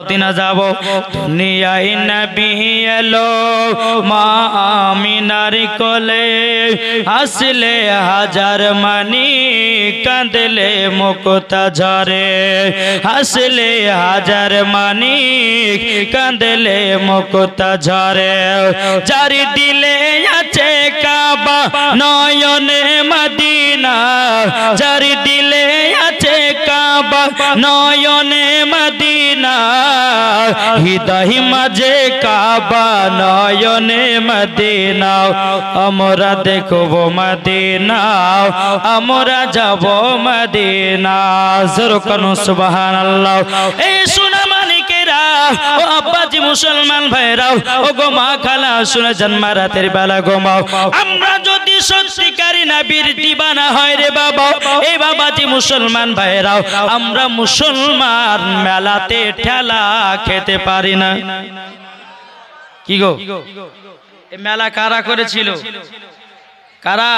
দিনা যাব দুনিয়ায় নবী এলো মা আমিনার কোলে হাসলে হাজার মানি কাঁদলে মুক্তা ঝরে হাসলে হাজার মানি কাঁদলে মুক্তা ঝরে যার দিলে আছে কাবা নয়নে মদিনা যার দিলে আছে কাবা নয়নে মদিনা হৃদয় মাঝে কাবা নয়নে মদিনা আমরা দেখব মদিনা আমরা যাব মদিনা জোরে করুন সুবহানাল্লাহ। এই সোনা মানিকেরা ও আব্বাজি মুসলমান ভাইরা ও গো মা খালা শুনে জন্ম রাতের বেলা ঘুমাও আমরা যদি সত্যিকারী নবীর দিবানা হয় রে বাবা এই বাবাজি মুসলমান ভাইরা আমরা মুসলমান মেলাতে ঠেলা খেতে পারি না কি গো এই মেলা কারা করেছিল কারা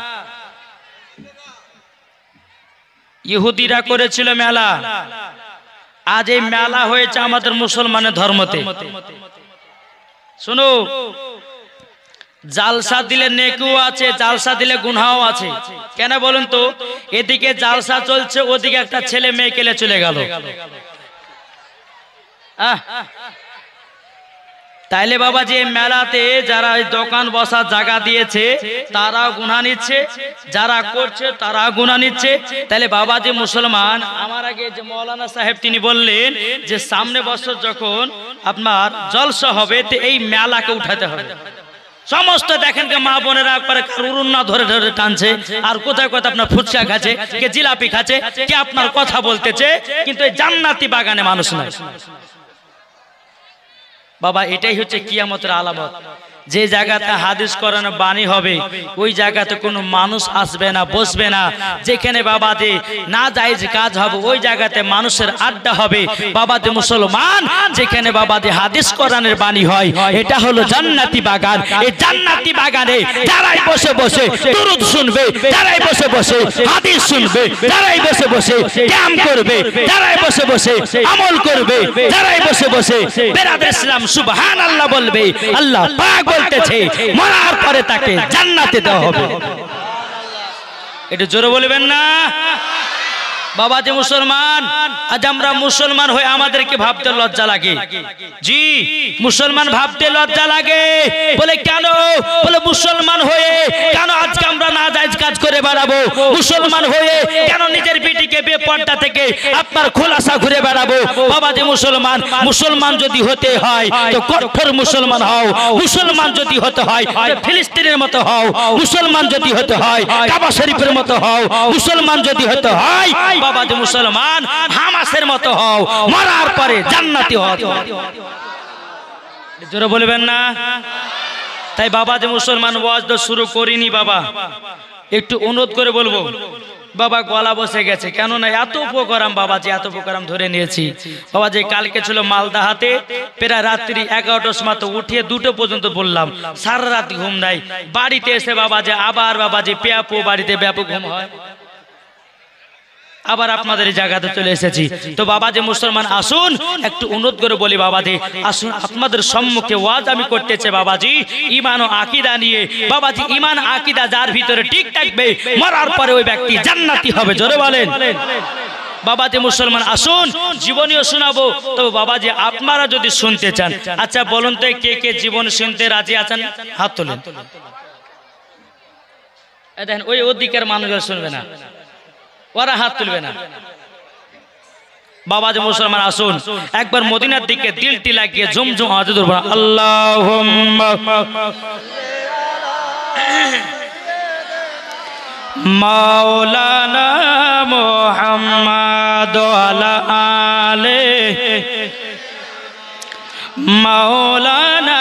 ইহুদিরা করেছিল মেলা আজ এই মেলা হয়েছে আমাদের মুসলমানের ধর্মতে শোনো জালসা দিলে নেকিও আছে জালসা দিলে গুনাহও আছে কেন বলুন তো এদিকে জালসা চলছে ওদিকে একটা ছেলে মেয়ে কেলে চলে গেল তাইলে বাবা যে মেলাতে যারা দোকান বসার জায়গা দিয়েছে তারা গুনাহ নিচ্ছে যারা করছে তারা গুনাহ নিচ্ছে তাহলে বাবা যে মুসলমান আমার আগে যে মৌলানা সাহেব তিনি বললেন যে সামনে বছর যখন আপনার জলসা হবে তো এই মেলাকে উঠাতে হবে সমস্ত দেখেন কে মা বোনেরা একবারে উড়ুন্না ধরে ধরে টানছে আর কোথায় কোথায় আপনার ফুচকা খাচ্ছে কে জিলাপি খাচ্ছে কে আপনার কথা বলতেছে কিন্তু এই জান্নাতি বাগানে মানুষ নাই বাবা এটাই হচ্ছে কিয়ামতের আলামত যে জায়গাতে হাদিস কোরআন বাণী হবে ওই জায়গাতে কোনো মানুষ আসবে না বসবে না যেখানে বাবা যে না জায়েজ কাজ হবে ওই জায়গাতে মানুষের আড্ডা হবে বাবা যে মুসলমান যেখানে বাবা যে হাদিস কোরআনের বাণী হয় এটা হলো জান্নাতি বাগান এই জান্নাতি বাগানে যারাই বসে বসে দুরূদ শুনবে যারাই বসে বসে হাদিস শুনবে যারাই বসে বসে কিয়াম করবে যারাই বসে বসে আমল করবে যারাই বসে বসে বেরাদর ইসলাম সুবহানাল্লাহ বলবে আল্লাহ পাক বলতেছে মরার পরে তাকে জান্নাতে দেওয়া হবে এটা জোরে বলবেন না বাবা যে মুসলমান আজ আমরা মুসলমান হয়ে আমাদেরকে ভাবতে লজ্জা লাগে জি মুসলমান ভাবতে লজ্জা লাগে বলে কেন বলে মুসলমান হয়ে কেন আজকে আমরা নাজায়েজ কাজ করে বেড়াবো মুসলমান হয়ে কেন নিজের বিটিকে বেপর্দা থেকে আপনার খোলাসা ঘুরে বেড়াবো বাবা যে মুসলমান মুসলমান যদি হতে হয় তো কঠোর মুসলমান হও মুসলমান যদি হতে হয় ফিলিস্তিনের মতো হও মুসলমান যদি হতে হয় কাবা শরীফের মতো হও মুসলমান যদি হতে হয় বাবা যে মুসলমান হামাসের মতো হও মরার পরে জান্নাতি হও জোরে বলবেন না তাই বাবা যে মুসলমান ওয়াজ তো শুরু করিনি বাবা একটু অনুরোধ করে বলবো বাবা গলা বসে গেছে কেন না এত উপকরম বাবা যে এত উপকরম ধরে নিয়েছি বাবা যে কালকে ছিল মালদাহাতে প্রায় রাত্রি 11টার সময় তো উঠিয়ে 2টো পর্যন্ত বললাম সারা রাত ঘুম নাই বাড়িতে এসে বাবা যে আবার বাবা যে পেয়াপো বাড়িতে ব্যাপক ঘুম হয় আবার আপনাদের জায়গাতে চলে এসেছি তো বাবা যে মুসলমান আসুন একটু অনুরোধ করে বলি বাবাজি আসুন আপনাদের সম্মুখে ওয়াজ আমি করতেছে বাবাজি ঈমান ও আকীদা নিয়ে বাবাজি ঈমান আকীদা যার ভিতরে ঠিক থাকবে মরার পরে ওই ব্যক্তি জান্নাতি হবে জোরে বলেন বাবা যে মুসলমান আসুন জীবনীও শোনাবো তো বাবাজি আপনারা যদি শুনতে চান আচ্ছা বলুন তো কে কে জীবন শুনতে রাজি আছেন হাত তোলেন দেখেন ওই অধিকার মানুষরা শুনবে না ওরা হাত তুলবে না বাবা যে মুসলমান আসুন একবার মদিনার দিকে দিলটি লাগিয়ে ঝুমঝুম আওয়াজে ধরব আল্লাহুম্মা মাওলানা মুহাম্মদ ওয়ালা আলে মাওলানা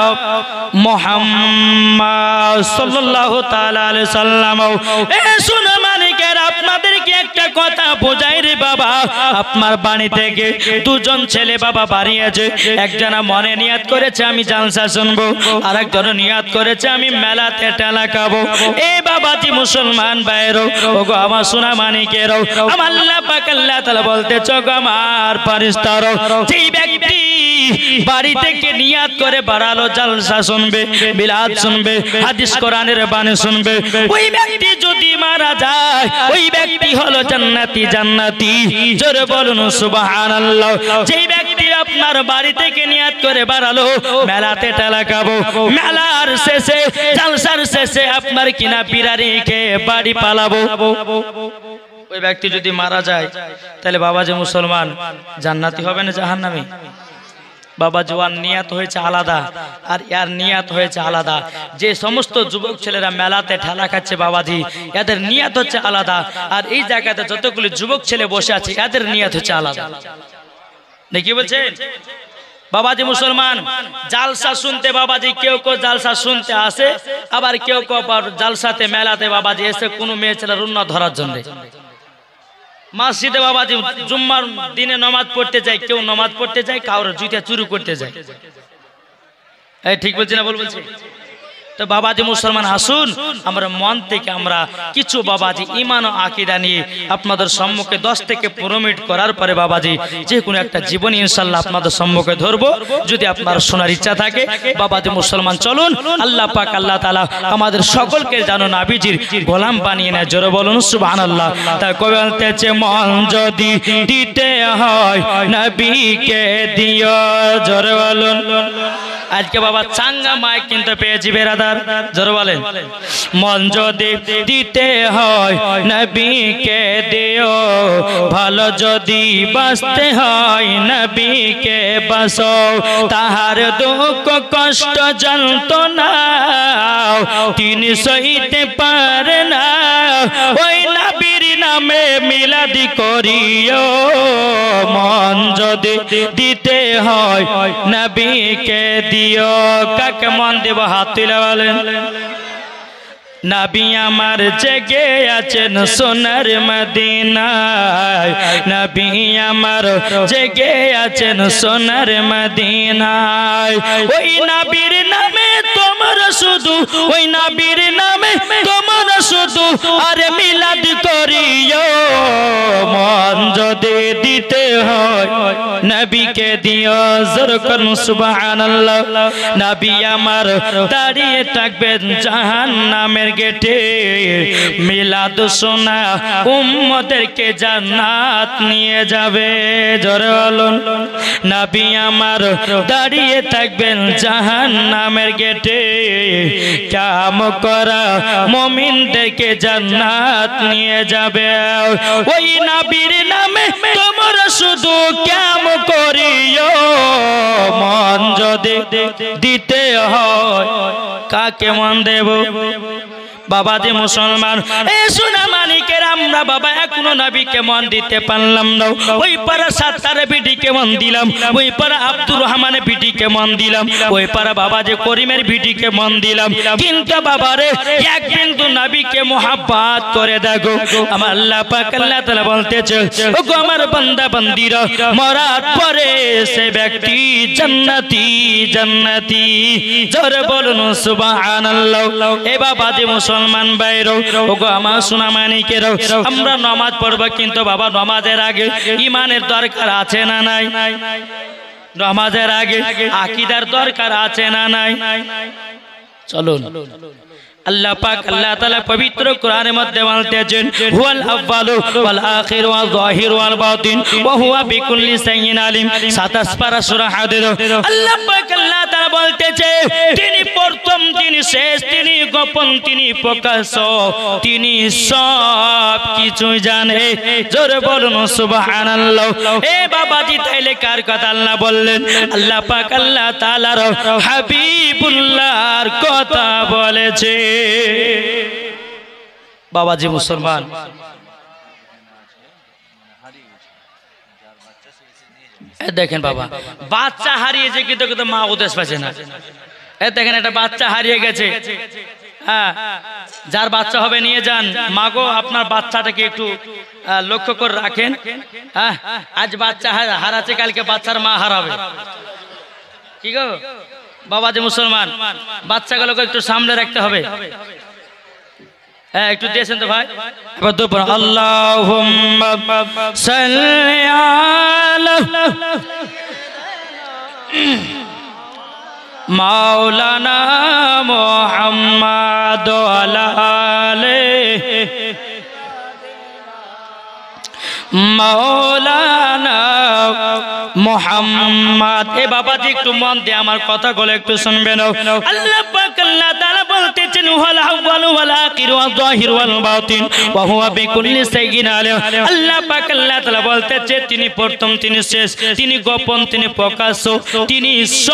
মুহাম্মদ সাল্লাল্লাহু তাআলা আলাইহি সাল্লাম এ শুনুন মালিকের আপনাদেরকে একটা কথা বোঝাই রে বাবা আপনার বাড়ি থেকে দুজন ছেলে বাবা বাড়িয়েছে একজন মনে নিয়ত করেছে আমি জালসা শুনবো আর একজন নিয়ত করেছে আমি মেলাতে টেলা খাবো এই বাবাজি মুসলমান ভাইরো ওগো আমার সোনা মানিকেরও আমার আল্লাহ পাক আল্লাহ তাআলা বলতে চোখ আমার ফেরেশতারও যেই ব্যক্তি বাড়ি থেকে নিয়াত করে বাড়ালো জালসা শুনবে, মিলাদ শুনবে, হাদিস কোরআনের বাণী শুনবে, ওই ব্যক্তি যদি মারা যায় ওই ব্যক্তি হলো জান্নাতি। জান্নাতি জোরে বলুন সুবহানাল্লাহ। যেই ব্যক্তি আপনার বাড়ি থেকে নিয়াত করে বাড়ালো মেলাতে টেলা খাবো, মেলার শেষে জালসার শেষে আপনার কিনা বিরানি খেয়ে বাড়ি পালাবো, ওই ব্যক্তি যদি মারা যায় তাহলে বাবা যে মুসলমান জান্নাতি হবে না জাহান্নামী? বাবা জোয়ান নিয়াত হয়েছে আলাদা আর ইয়ার নিয়াত হয়েছে আলাদা। যে সমস্ত যুবক ছেলেরা মেলাতে ঠেলা খাচ্ছে বাবাজি, এদের নিয়াত হচ্ছে আলাদা, আর এই জায়গাতে যতগুলো যুবক ছেলে বসে আছে এদের নিয়াত হচ্ছে আলাদা। দেখি বলছেন বাবাজি মুসলমান জালসা শুনতে বাবাজি কেউ কেউ জালসা শুনতে আসে, আবার কেউ কেউ জালসাতে মেলাতে বাবাজি এসে কোনো মেয়ে ছেলে রুন্না ধরার জন্য। মসজিদে বাবাজি জুম্মার দিনে নামাজ পড়তে যায়, কেউ নামাজ পড়তে যায়, কারোর জুতা চুরি করতে যায়। এই ঠিক বলছি না ভুল বলছি? তো বাবাজি মুসলমান আসুন আমরা মন থেকে আমরা কিছু বাবাজি ঈমান ও আকীদা নিয়ে আপনাদের সম্মুখে 10 থেকে 15 মিনিট করার পরে বাবাজি যে কোনো একটা জীবনী ইনশাআল্লাহ আপনাদের সম্মুখে ধরবো। যদি আপনার শোনার ইচ্ছা থাকে বাবাজি মুসলমান চলুন, আল্লাহ পাক আল্লাহ তাআলা আমাদের সকলকে যেন নবীজির গোলাম বানিয়ে নেয়। জোরে বলুন সুবহানাল্লাহ। তাই কবি বলতেছে মন যদি দিতে হয় নবীকে দিও, জোরে বলুন। আজকে বাবা চাঙ্গা মাইক কিন্তু পেয়েছি বেরাদার, জোরে বলেন। মন যদি দিতে হয় নবীকে দিও, ভালো যদি বাঁচতে হয় নবীকে বাঁচো, তাহার দুঃখ কষ্ট যন্ত্রণা তিনি সইতে পারে না, ওই নবীর নামে মিলাদি করিও। মন যদি দিতে হয় নবীকে দিও, কাকে মন দেব হাত তুলে বলেন। নবী আমার জেগে আছেন সোনার মদিনায়, নবী আমার জেগে আছেন সোনার মদিনায়, ওই নবীর নামে তোমরা শুধু, ওই নবীর নামে তোমরা শুধু আরে মিলাদ করিও। মন যদি দিতে হয় নবীকে দিও, জোরে করুন সুবহানাল্লাহ। নবী আমার দাঁড়িয়ে থাকবেন জাহান্নামের গেটে, মিলাদ শোনা উম্মতদেরকে জান্নাত নিয়ে যাবে, জোরে বলুন। নবী আমার দাঁড়িয়ে থাকবেন জাহান্নামের গেটে, কাম করা মুমিনদেরকে জান্নাত নিয়ে যাবে, ওই নবীর নামে তোমরা শুধু কাম করিও। মন যদি দিতে হয় কাকে মন দেব? বাবাজি মুসলমান এ সোনা মানিকের আমরা বাবা এখনো নবীকে মন দিতে পারলাম না। ওই পাড়া সাত্তার বিটিকে মন দিলাম, ওই পাড়া আব্দুর রহমানের বিটিকে মন দিলাম, ওই পাড়া বাবাজি করিমের বিটিকে মন দিলাম, কিন্তু বাবারে এক বিন্দু নবীকে মোহাব্বত করে দেখো। আমার আল্লাহ পাক আল্লাহ তাআলা বলতেছে ওগো আমার বান্দা বান্দিরা মরার পরে সে ব্যক্তি জান্নাতি জান্নাতি, জোরে বলুন সুবহানাল্লাহ। এ বাবাজি মুসলমান ভাইরা ওগো আমার সোনা মানিকেরা আমরা নামাজ পড়ব, কিন্তু বাবা নামাজের আগে ঈমানের দরকার আছে না নাই? নামাজের আগে আকীদার দরকার আছে না নাই? চলুন আল্লাহ পাক আল্লাহ তাআলা পবিত্র কোরআনের মধ্যে বলতেছেন হুয়াল আউয়ালু ওয়াল আখিরু ওয়াল যাহিরু ওয়াল বাতিন ওয়া হুয়া বিকুল্লি শাইইন আলিম। 27 পারা সূরা হাদীদ। আল্লাহ পাক আল্লাহ তাআলা বলতেছে তিনি প্রথম, তিনি শেষ, তিনি গোপন, তিনি প্রকাশ্য, তিনি সব কিছু জানে, জোরে বলুন সুবহানাল্লাহ। এ বাবাজি তাইলে কার কথা আল্লাহ বললেন? আল্লাহ পাক আল্লাহ তাআলার হাবিবুল্লাহর কথা বলেছে। বাবাজি মুসলমান দেখেন বাবা বাচ্চা হারিয়েছে কিন্তু মা উদ্দেশ্য পাচ্ছে না। দেখেন একটা বাচ্চা হারিয়ে গেছে, হ্যাঁ যার বাচ্চা হবে নিয়ে যান, মাগো আপনার বাচ্চাটাকে একটু লক্ষ্য করে রাখেন। হ্যাঁ আজ বাচ্চা হারাচ্ছে, কালকে বাচ্চার মা হারাবে। কি গো বাবাজি মুসলমান বাচ্চাগুলোকে একটু সামনে রাখতে হবে। হ্যাঁ একটু দিয়েছেন তো ভাই। এবার দুপুর আল্লাহুম্মা সাল্লি আলা মাওলানা মুহাম্মদ আলালে মাওলানা মুহাম্মদ। এ বাবাজি একটু মন দিয়ে আমার কথাগুলো একটু শুনবেন। আল্লাহ পাক আল্লাহ তাআলা বলতেছেন ওয়াল আউয়ালু ওয়াল আখিরু ওয়াল যাহিরু ওয়াল বাতিন ওয়া হুয়া বিকুল্লি শাইইন আলিম। আল্লাহ পাক আল্লাহ তাআলা বলতেছে তিনি প্রথম, তিনি শেষ, তিনি গোপন, তিনি প্রকাশ্য, তিনি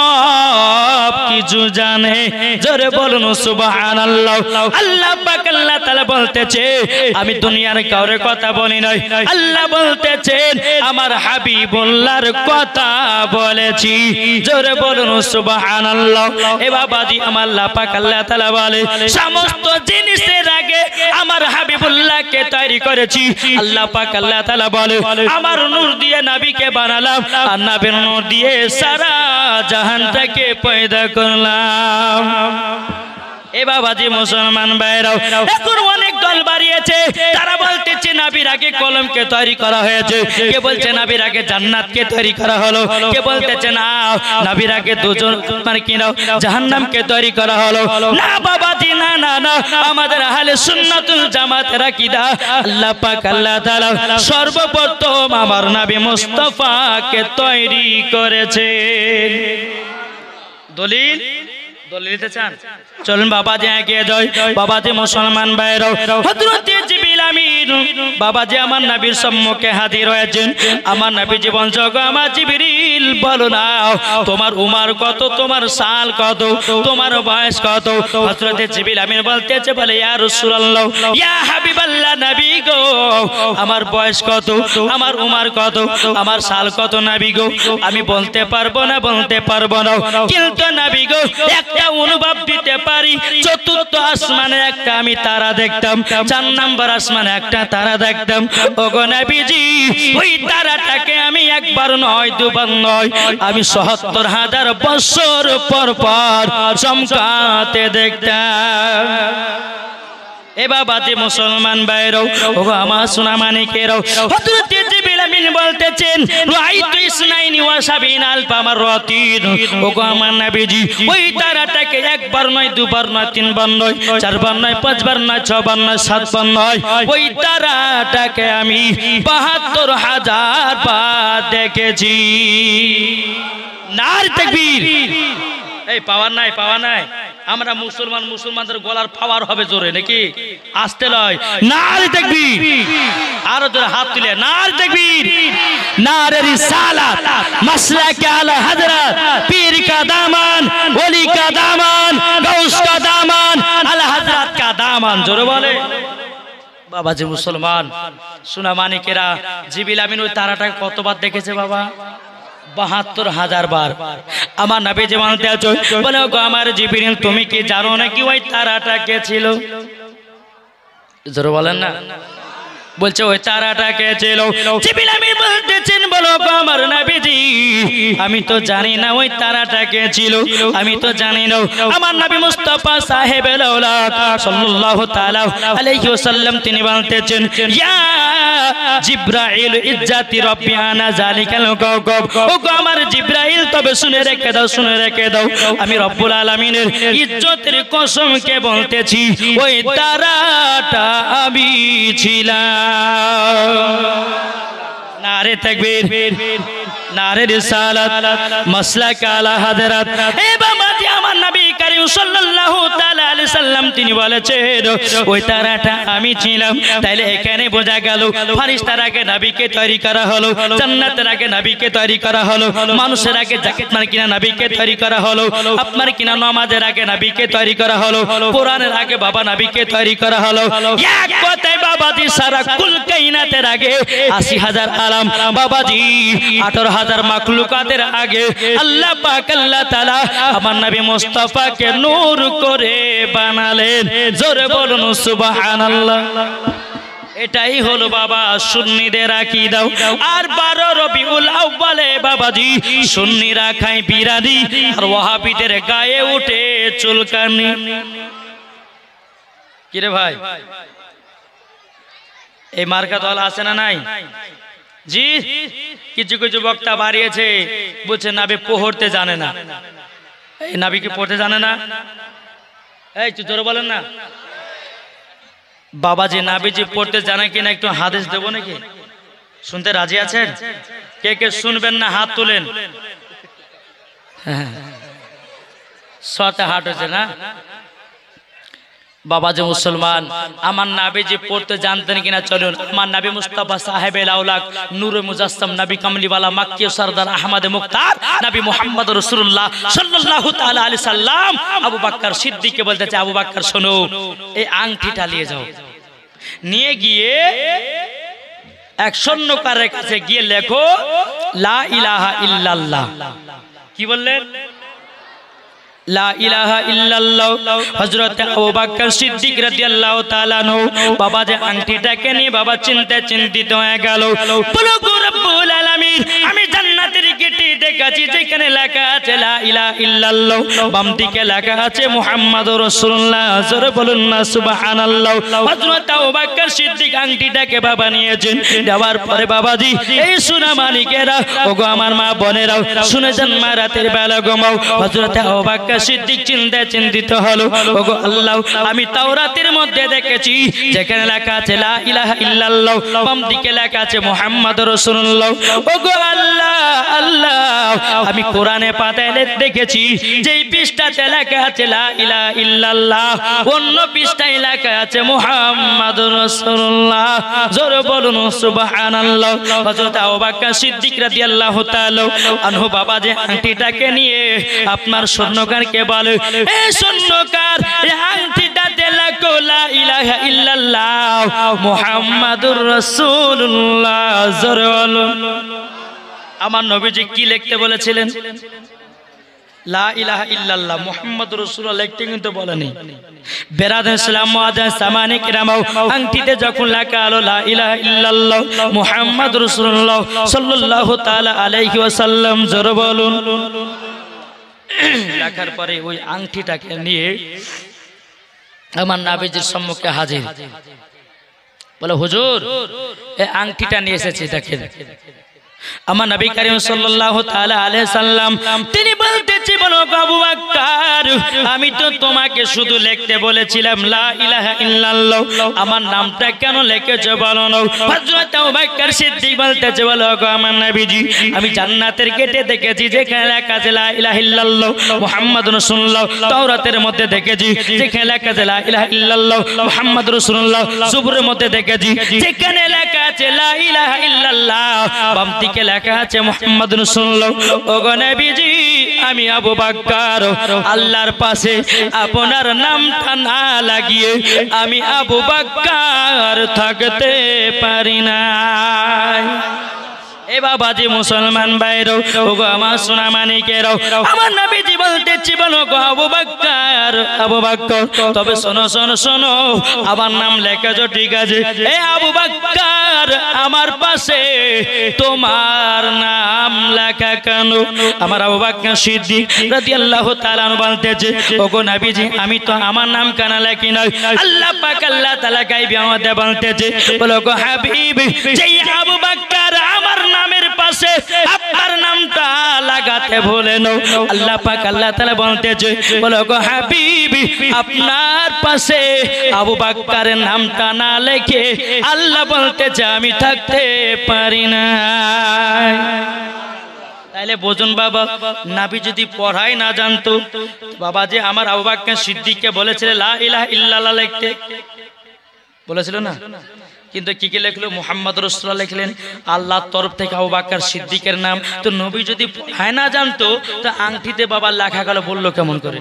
সব কিছু জানে। জোরে বলুন সুবহানাল্লাহ। আল্লাহ পাক আল্লাহ তাআলা বলতেছে আমি দুনিয়ার কাউরে কথা বলি নাই, আল্লাহ বলতেছেন আমার হাবিবুল্লাহর কথা বলেছি। জোরে বলুন সুবহানাল্লাহ। এ বাবাজি আমার আল্লাহ পাক আল্লাহ তাআলা বলে সমস্ত জিনিসের আগে আমার হাবিবুল্লাহকে তৈরি করেছি। আল্লাহ পাক আল্লাহ তাআলা বলে আমার নূর দিয়ে নবীকে বানালাম, আর নবীর নূর দিয়ে সারা জাহানটাকে পয়দা করলাম। এ বাবাজি মুসলমান ভাইরাও এখন অনেক দল বাড়িয়েছে, তারা বলতেছে নবীর আগে কলমকে তৈরি করা হয়েছে, কে বলছে নবীর আগে জান্নাতকে তৈরি করা হলো, কে বলতেছে না নবীর আগে দুজন মানে কি না জাহান্নামকে তৈরি করা হলো। না বাবাজি না না না, আমাদের আহলে সুন্নাতুল জামাতের আকীদা আল্লাহ পাক আল্লাহ তাআলা সর্বপ্রথম আমার নবী মুস্তাফাকে তৈরি করেছেন। দলিল দলিলতে চান চলুন বাবাজি এগিয়ে যাই। বাবাজি মুসলমান ভাইরাও হযরত জিবরিল আমিন বাবাজি আমার নবীর সম্মুখে হাজির হয়েছেন। আমার নবী জীবন জগ আমার জিবরিল বলো না তোমার উমর কত, তোমার সাল কত, তোমার বয়স কত? হযরত জিবরিল আমিন বলতেছে বলে ইয়া রাসূলুল্লাহ ইয়া হাবিবাল্লাহ নবী গো আমার বয়স কত, আমার উমর কত, আমার সাল কত নবী গো আমি বলতে পারবো না, বলতে পারবো না। কিন্তু নবী গো একটা অনুভব দিতে পারি, চতুর্থ আসমানে একটা আমি তারা দেখতাম, 4 নম্বর আসমানে একটা তারা দেখতাম। ওগো নবীজি ওই তারাটাকে আমি একবার নয় দুবার নয় আমি ৭০,০০০ বছর পর পর চমকাতে দেখতাম। এ বাবাজি মুসলমান ভাইরাও ওগো আমার সোনা মানিকেরাও হযরত জিবরিল আমিন বলতেছেন রাআইতু ইসনাইনি ওয়া সাবিনা আলফা মাররাতিন। ওগো আমার নবীজি ওই তারাটাকে একবার নয় দুবার নয় তিনবার নয় চারবার নয় পাঁচবার নয় ছবার নয় সাতবার নয় ওই তারাটাকে আমি ৭২,০০০ বার দেখেছি। নারে তাকবীর। এই পাওয়ার নাই, পাওয়ার নাই। আমরা মুসলমান, মুসলমানদের গলার পাওয়ার হবে জোরে নাকি আসতে লয়। নারে তাকবীর। আরো জোরে হাত তুলে নারে তাকবীর। নারে রিসালাত মাসলাকে আলা হযরত পীর কা দামান, ওলি কা দামান, গাউস কা দামান, আলা হযরত কা দামান। জোরে বলে বাবাজি মুসলমান সোনা মানিকেরা জিবরিল আমিন ওই তারাটাকে কতবার দেখেছে বাবা? ৭২,০০০ বার। আমার নবী যে বলতে আছো বলে গো আমার জিবরিল তুমি কি জানো নাকি ওই তারাটা কে ছিল? জোরে বলেন না। বলছে ওই তারাটা কে ছিল? জিবরিল আমিন বলতেছেন বলো গো আমার নবীজি আমি তো জানি না ওই তারাটা কে ছিল, আমি তো জানি না। আমার নবী মুস্তাফা সাহেবের আওলাদ সাল্লাল্লাহু তাআলা আলাইহি ওয়াসাল্লাম তিনি বলতেছেন ইয়া জিবরাইল ইজ্জাতি রাব্বি আনা যালিকাল কাওকাব। ও গো আমার জিবরাইল তবে শুনে রেখে দাও, শুনে রেখে দাও আমি রব্বুল আলামিনের ইজ্জতের কসমকে বলতেছি ওই তারাটা আমি ছিলাম। নারে তাকবীর, নারে রিসালাত মাসলাক আলা হযরত। এ বাবাজি আমার নবী করিম সাল্লাল্লাহু তাআলা আলাইহি সাল্লাম তিনি বলেছেন ওই তারাটা আমি ছিলাম। তাইলে এখানে বোঝা গেল ফেরেশতার আগে নবীকে তৈরি করা হলো, জান্নাতের আগে নবীকে তৈরি করা হলো, মানুষের আগে আপনার কিনা নবীকে তৈরি করা হলো, আপনার কিনা নামাজের আগে নবীকে তৈরি করা হলো, কোরআনের আগে বাবা নবীকে তৈরি করা হলো। এক কথায় বাবাজি সারা কুল কায়নাতের আগে ৮০,০০০ আলাম বাবাজি ১৮,০০০ মাখলুকাতের আগে আল্লাহ পাক আল্লাহ তাআলা আমার নবী মুস্তাফাকে নূর করে বানালেন। জোরে বলুন সুবহানাল্লাহ। এটাই হলো বাবা সুন্নিদের আকীদা। আর 12 রবিউল আউয়ালে বাবাজি সুন্নিরা খায় বিরানি আর ওয়াহাবিদের গায়ে উঠে চুলকানি। কি রে ভাই এই মার্কা দল আছে না নাই? জি কিছু কিছু বক্তা বাড়িয়েছে, বলছে নাবি পড়তে জানে না। এই নাবি কি পড়তে জানে না? এই একটু জোরে বলেন না। বাবাজি নাবিজি পড়তে জানে কিনা একটু হাদিস দেবো নাকি? শুনতে রাজি আছেন? কে কে শুনবেন না হাত তোলেন। সতে হাট হচ্ছে না বাবাজি মুসলমান। আমার নাবিজি পড়তে জানতেন কিনা চলুন। আমার নবী মুস্তাফা সাহেবেল আওলাক নূরে মুজাসসাম নবী কামলিওয়ালা মাক্কি সরদার আহমদ মুখতার নবী মুহাম্মদ রাসূলুল্লাহ সাল্লাল্লাহু তাআলা আলাইহি সাল্লাম আবু বকর সিদ্দিককে বলতেছে, আবু বকর শোনো, এই আংটিটা নিয়ে যাও, নিয়ে গিয়ে এক স্বর্ণকারের কাছে গিয়ে লেখো লা ইলাহা ইল্লাল্লাহ। কি বললেন? লা ইলাহা ইল্লাল্লাহ। হযরত আবু বকর সিদ্দিক রাদিয়াল্লাহু তাআলা আনহু বাবা যে আংটিটাকে নিয়ে বাবা চিন্তিত হয়ে গেল। বলো গো রব্বুল আলামিন, আমি জান্নাতের গেটে দেখেছি যেখানে লেখা আছে লা ইলাহা ইল্লাল্লাহ, বাম দিকে লেখা আছে মুহাম্মাদুর রাসূলুল্লাহ। জোরে বলুন না সুবহানাল্লাহ। হযরত আবু বকর সিদ্দিক আংটিটাকে বাবা নিয়েছেন, দেওয়ার পরে বাবাজি এই সোনা মানিকেরা, ওগো আমার মা বোনেরা শুনে যান, মা রাতের বেলা ঘুমাও। হযরত আবু বকর সিদ্দিক চিন্তিত হলো, ওগো আল্লাহ, আমি তাওরাতের মধ্যে দেখেছি যেখানে লেখা আছে লা ইলাহা ইল্লাল্লাহ, বাম দিকে লেখা আছে মুহাম্মাদুর রাসূলুল্লাহ। ওগো আল্লাহ আল্লাহ, আমি কোরআনে পাতায় দেখেছি যেই পৃষ্ঠাতে লেখা আছে লা ইলাহা ইল্লাল্লাহ, অন্য পৃষ্ঠায় লেখা আছে মুহাম্মাদুর রাসূলুল্লাহ। জোরে বলুন সুবহানাল্লাহ। হযরত আবু বকর সিদ্দিক রাদিয়াল্লাহু তাআলা আনহু বাবা যে আংটিটাকে নিয়ে আপনার স্বর্ণকারকে বলে, এই স্বর্ণকার, এই আংটিটাতে লেখো লা ইলাহা ইল্লাল্লাহ মুহাম্মাদুর রাসূলুল্লাহ। জোরে বলুন। আমার নবীজি কি লিখতে বলেছিলেন? লা ইলাহা ইল্লাল্লাহ মুহাম্মাদুর রাসূলুল্লাহ লিখতে কিন্তু বলেনি। বেরাদার ইসলাম মুআজ্জাজ সামানি কিরাম, আংটিতে যখন লেখা হলো লা ইলাহা ইল্লাল্লাহ মুহাম্মাদুর রাসূলুল্লাহ সাল্লাল্লাহু তাআলা আলাইহি ওয়াসাল্লাম, জোরে বলুন। লেখার পরে ওই আংটিটাকে নিয়ে আমার নবীজির সম্মুখে হাজির। বলে, হুজুর, এই আংটিটা নিয়ে এসেছি, দেখেন। আমার নবী করিম সাল্লাল্লাহু তাআলা আলাইহি সাল্লাম তিনি বলতেছি, বলো আবু বকর, আমি তো তোমাকে শুধু লিখতে বলেছিলাম লা ইলাহা ইল্লাল্লাহ, আমার নামটা কেন লিখেছো বলো না? হযরত আবু বকর সিদ্দিক বলতেছে, বলো গো আমার নবীজি, আমি জান্নাতের গেটে দেখেছি যেখানে লেখা আছে লা ইলাহা ইল্লাল্লাহ মুহাম্মাদুর রাসূলুল্লাহ, তাওরাতের মধ্যে দেখেছি যেখানে লেখা আছে লা ইলাহা ইল্লাল্লাহ মুহাম্মাদুর রাসূলুল্লাহ, জবুরের মধ্যে দেখেছি যেখানে লেখা আছে লা ইলাহা ইল্লাল্লাহ, বাম দিকে লেখা আছে মুহাম্মাদুর রাসূলুল্লাহ। ওগো নবীজি, আমি আবু বকর আল্লাহর পাশে আপনার নামটা না লাগিয়ে আমি আবু বকর থাকতে পারি না। এ বাবাজি মুসলমান ভাইরাও, ওগো আমার সোনা মানিকেরাও, আমার নবীজি বলতেছি, বলো গো আবু বকর, আবু বকর, তবে শোনো শোনো শোনো, আমার নাম লেখেছো ঠিক আছে, এ আবু বকর, আমার পাশে তোমার নাম লেখা কেন? আমার আবু বকর সিদ্দিক রাদিয়াল্লাহু তাআলা বলতেছে, ওগো নবীজি, আমি তো আমার নাম কেন লেখি না, আল্লাহ পাক আল্লাহ তাআলা গায়বে আমাদের বলতেছে, বলো গো হাবিব, যেই আবু বকর আমার নামের পাশে আপনার নামটা লাগাতে ভুলে না, আল্লাহ পাক আল্লাহ তাআলা বলতেছে, বলো গো হাবিব, আপনার পাশে আবু বকরের নামটা না লিখে আল্লাহ বলতেছে আমি থাকতে পারি না। তাহলে বোঝুন বাবা, নবী যদি পড়াই না জানতো, বাবা যে আমার আবু বকর সিদ্দিককে বলেছিল লা ইলাহা ইল্লাল্লাহ লিখতে, বলেছিল না? কিন্তু কি কি লিখলো? মুহাম্মদ রাসূলুল্লাহ লিখলেন, আল্লাহর তরফ থেকে আবু বকর সিদ্দিকের নাম। তো নবী যদি পড়াই না জানতো, তো আংটিতে বাবা লেখা গেল বললো কেমন করে?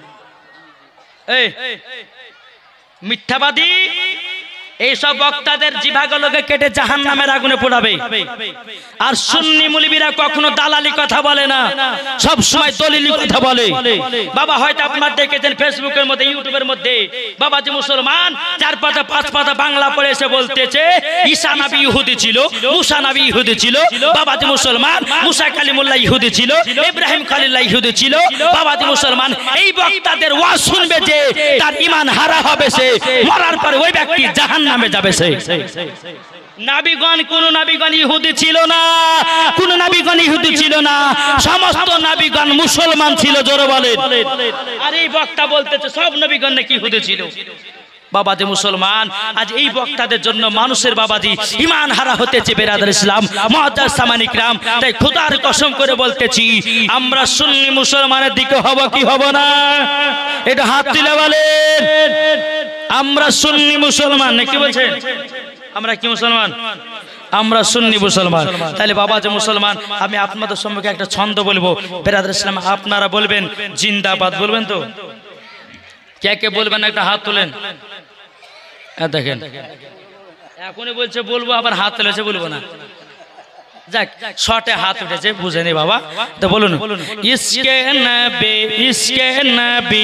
এই মিথ্যাবাদী, এইসব বক্তাদের জিভাগুলোকে কেটে জাহান্নামের আগুনে পোড়াবে। আর সুন্নি মুলবিরা কখনো দালালি কথা বলে না, সব সময় দলিলি কথা বলে। বাবা হয়তো আপনারা দেখেছেন ফেসবুকের মধ্যে, ইউটিউবের মধ্যে, বাবা যে মুসলমান 4 পাতা 5 পাতা বাংলা পড়ে এসে বলতেছে ঈসা নবী ইহুদি ছিল, মুসা নবী ইহুদি ছিল। বাবা যে মুসলমান, মুসা কালিমুল্লাহ ইহুদি ছিল, ইব্রাহিম খলিলুল্লাহ ইহুদি ছিল। বাবা যে মুসলমান, এই বক্তাদের ওয়াজ শুনবে যে তার ঈমান হারা হবে, সে মরার পরে ওই ব্যক্তি জাহান্নামে যাবে। সে নাবিগণ কোন নাবিগণ ইহুদি ছিল না, কোন নাবিগণ ইহুদি ছিল না, সমস্ত নাবিগণ মুসলমান ছিল। জোরে বলেন। আর এই বক্তা বলতেছে সব নবীগণ নাকি ইহুদি ছিল। বাবাজি মুসলমান, আজ এই বক্তাদের জন্য মানুষের বাবাজি ঈমান হারা হতেছে। বেরাদার ইসলাম, মুআজ্জাজ সামানিক রাম, তাই খোদার কসম করে বলতেছি আমরা সুন্নি মুসলমানের দিকে হব কি হব না? এটা হাত তুলে বলেন আমরা সুন্নি মুসলমান নাকি বলছেন? আমরা কি মুসলমান? আমরা সুন্নি মুসলমান। তাহলে বাবাজি মুসলমান, আমি আপনাদের সম্মুখে একটা ছন্দ বলবো। বেরাদার ইসলাম, আপনারা বলবেন জিন্দাবাদ, বলবেন তো? কে কে বলবেন একটা হাত তোলেন। দেখেন এখনই বলছে বলবো, আবার হাত তুলেছে বলবো না। যাক, শর্টে হাত উঠেছে, বুঝেনি বাবা, তো বলুন ইসকে নবী ইসকে নবী।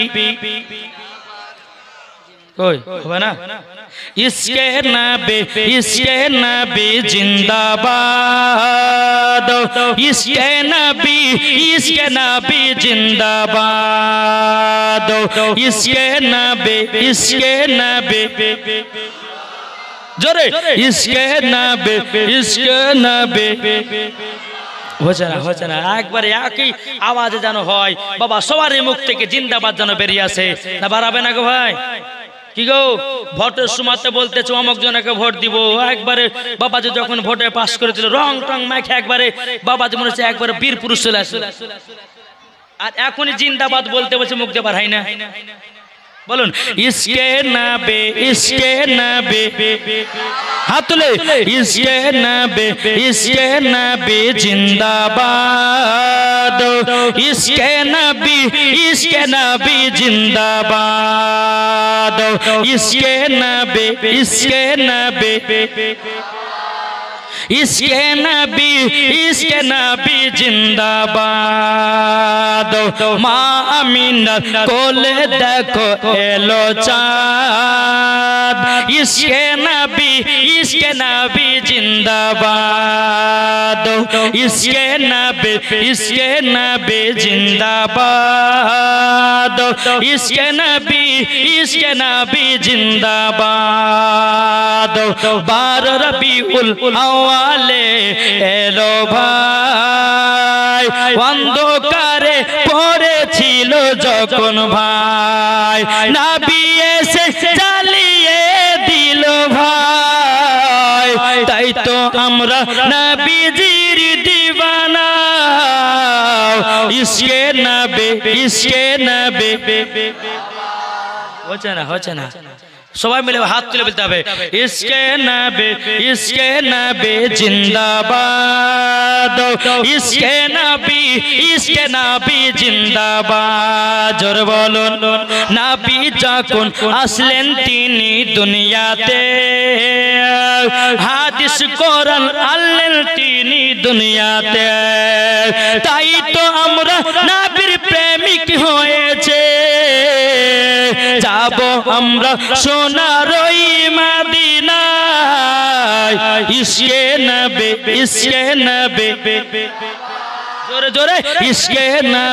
কই হবে না? ইসকে নবী জিন্দাবাদ, ইসকে নবী জিন্দাবাদ, ইসকে নবী জোরে ইসকে নবী। হচ্ছে না একবারে একই আওয়াজে যেন হয় বাবা, সবারই মুখ থেকে জিন্দাবাদ যেন বেরিয়ে আসে। না বাড়াবে না গো ভাই? কি গো, ভোটের সময়তে বলতেছে অমুক জনকে ভোট দিব, একবারে বাবাজি যখন ভোটে পাস করে দিল রং টং মাখে একবারে বাবাজি মনে হচ্ছে একবারে বীর পুরুষ চলে আসে। আর এখনই জিন্দাবাদ বলতে বলছে, মুখ দিয়ে বার হয় না। বলুন ইসকে নবী হাত তুলে ইসকে নবী জিন্দাবাদ, ইসকে নবী জিন্দাবাদ, ইসকে নবী ইসকে নবী জিন্দাবাদ। মা আমিনার কোলে দেখো এলো চাঁদ, ইসকে নবী জিন্দাবাদ, ইসকে নবী জিন্দাবাদ, ইসকে নবী জিন্দাবাদ। 12 রবিউল আওয়ালে এলো ভাই, অন্ধকারে পড়েছিল যখন ভাই, নবী এসে জ্বালিয়ে দিল ভাই। তাই তো আমরা নবীজির দিওয়ানা, ইসকে নবী। হচ্ছে না সবাই মিলে হাত তুলে বলতে হবে ইসকে নবী জিন্দাবাদ, ইসকে নবী জিন্দাবাদ। জোর বলুন নবী যখন আসলেন তিনি দুনিয়াতে, হাদিস কোরআন আনলেন তিনি দুনিয়াতে। তাই তো আমরা নবীর প্রেমিক হয়েছে, যাব আমরা সোনার ওই মদিনায়, ইসকে নবী জোরে জোরে ইসকে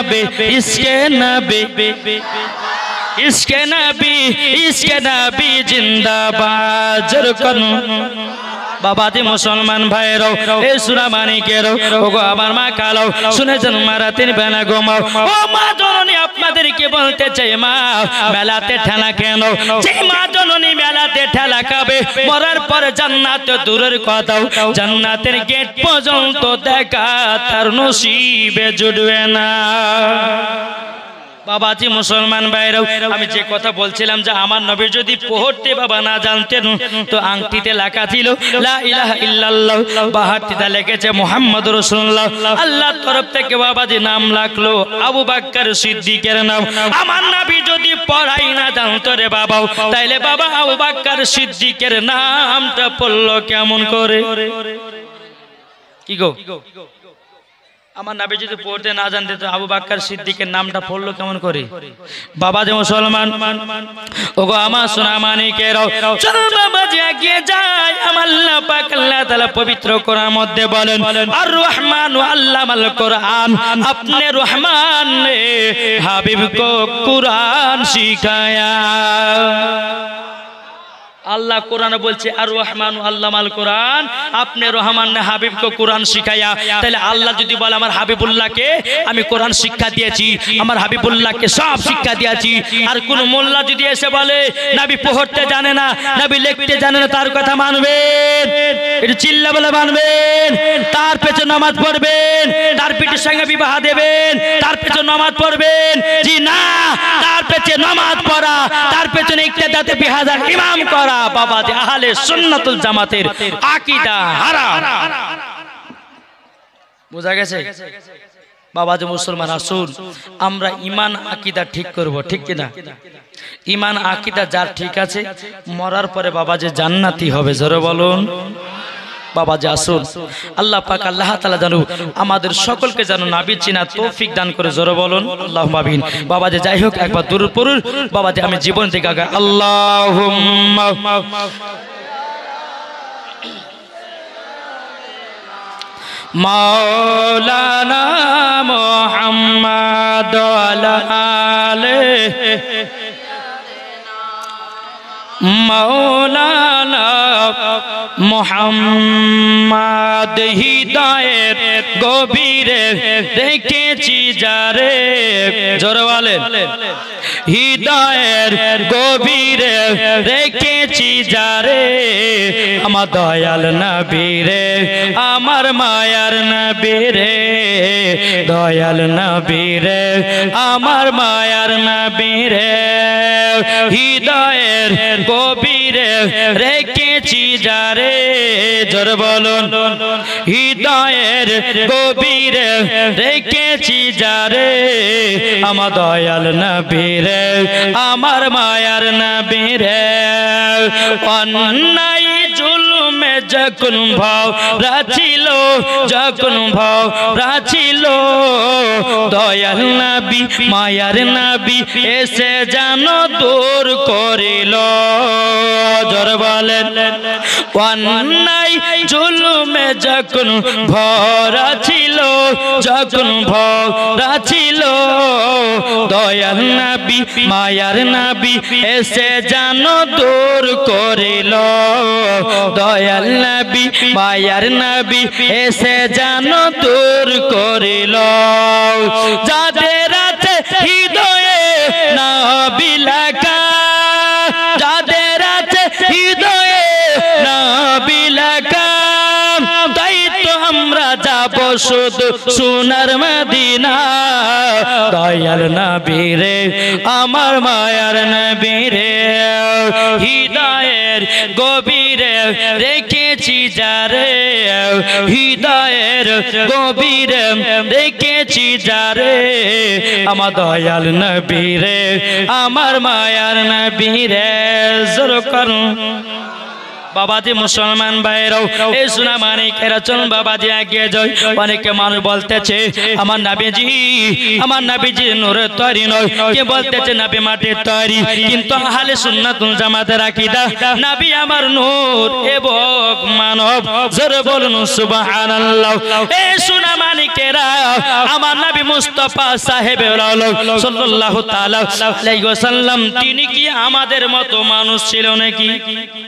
নবী জিন্দাবাদ। জোর করুন বাবাজি মুসলমান ভাইরাও, এই সূরা মানিকেরও ওগো আমার মা কালো শুনেছেন মারা 3 বেলা ঘুমাও। ও মা জননী, আপনাদেরকে বলতে চাই মা মেলাতে ঠেলা কেন? যে মা জননী মেলাতে ঠেলা খাবে মরার পর জান্নাত দূরের কথাও জান্নাতের গেট পর্যন্ত দেখা তার নসিবে জুটবে না। বাবাজি মুসলমান ভাইরাও, আমি যে কথা বলছিলাম যে আমার নবী যদি পড়তে বাবা না জানতেন তো আংটিতে লেখা ছিল লা ইলাহা ইল্লাল্লাহ, বাহারটিতে লিখেছে মুহাম্মাদুর রাসূলুল্লাহ। আল্লাহর তরফ থেকে বাবাজি নাম লাগলো আবু বকর সিদ্দিকের নাম। আমার নবী যদি পড়াই না জানতো রে বাবা, তাইলে বাবা আবু বকর সিদ্দিকের নামটা পড়লো কেমন করে? কি গো, আমার নবী যদি পড়তে না জানতে তো আবু বকর সিদ্দিকের নামটা পড়লো কেমন করে? বাবাজি মুসলমান ওগো আমার সোনা মানিকেরাও, চলো বাবাজি এগিয়ে যাই। আমার আল্লাহ পাক আল্লাহ তাআলা পবিত্র কোরআনের মধ্যে বলেন আর রহমান আল্লামাল কোরআন, আপনি রহমান ने হাবিব को कुरान सिखाया। আল্লাহ কোরআনে বলছে আর রহমান আল্লামাল কোরআন, আপনি রহমান ने হাবিব को कुरान सिखाया। তাহলে আল্লাহ যদি বলে আমার হাবিবুল্লাহকে আমি কোরআন শিক্ষা দিয়েছি, আমার হাবিবুল্লাহকে সব শিক্ষা দিয়েছি, আর কোন মোল্লা যদি এসে বলে নবী পড়তে জানে না, নবী লিখতে জানে না, তার কথা মানবেন? এটা চিল্লা বলে মানবেন? তার পেছনে নামাজ পড়বেন, তার পিঠের সঙ্গে বিবাহ দেবেন, তার পেছনে নামাজ পড়বেন? জি না, তার পেছনে নামাজ পড়া, তার পেছনে ইক্তেদাতে বিহাজার ইমাম করা বাবা যে আহলে সুন্নাতুল জামাতের আকীদা হারাম। বুঝা গেছে বাবা যে মুসলমান, আসুন আমরা ঈমান আকীদা ঠিক করব, ঠিক কি না? ঈমান আকীদা যার ঠিক আছে মরার পরে বাবা যে জান্নাতি হবে, জোরে বলুন বাবা যে। আসুন আল্লাহ পাক আল্লাহ তাআলা জানু আমাদের সকলকে যেন নবী চিনা তৌফিক দান করে, জোরে বলুন আল্লাহুম্মা আমিন। বাবা যে যাই হোক একবার দুরূদ পড়ুন বাবা যে। আমি জীবন থেকে আগে আল্লাহুম্মা মাওলানা মুহাম্মদ ওয়া আলিহি মাওলানা মুহাম্মদ হৃদয়ের গভীরে রেখেছি যারে, জোরে বলেন হৃদয়ের গভীরে রেখেছি যারে, আমার দয়াল নবী রে, আমার মায়ার নবী রে, দয়াল নবী রে, আমার মায়ার নবী রে, হৃদয়ের গভীরে রেখেছি যারে, জোরে বলুন হৃদয়ের গভীরে রেখেছি যারে, আমার দয়াল নবী রে, আমার মায়ার নবী রে, অন্যায় জুলুমে যখন ভাও রাছিল, যখন ভাও রাছিল, দয়াল নবী মায়ার নবী এসে জানো দূর করিল, জোরে বলেন অন্যায় জুলুমে যখন ভরা ছিল, যখন ভরা ছিল, দয়াল নবী মায়ার নবী এসে জানো দূর করিল, দয়াল নবী মায়ার নবী এসে জানো দূর করিল, যাদের আছে হৃদয়ে নবী লেখা, যাদের আছে হৃদয়ে নবী লেখা, তাই তো আমরা যাব শুধু সোনার মদিনা, দয়াল নবী রে, আমার মায়ার নবী রে, হৃদয়ের গভীরে রেখেছি যারে, হৃদয়ের গভীরে রেখেছি যারে, আমার দয়াল নবী রে, আমার মায়ার নবী রে, জোরে করুন বাবাজি মুসলমান ভাইরাও এই সোনা মানিকেরা চলুন বাবাজি এগিয়ে যাই। অনেকে মানুষ বলতেছে আমার নবীজি নূরের তৈরি নয়, কে বলতেছে নবী মাটির তৈরি, কিন্তু আহলে সুন্নাতুল জামাতের আকীদা নবী আমার নূর এবং মানব, জোরে বলুন সুবহানাল্লাহ। এই সোনা মানিকেরা আমার নবী মুস্তাফা সাহেবে সাল্লাল্লাহু তাআলা আলাইহি ওয়াসাল্লাম তিনি কি আমাদের মতো মানুষ ছিল নাকি?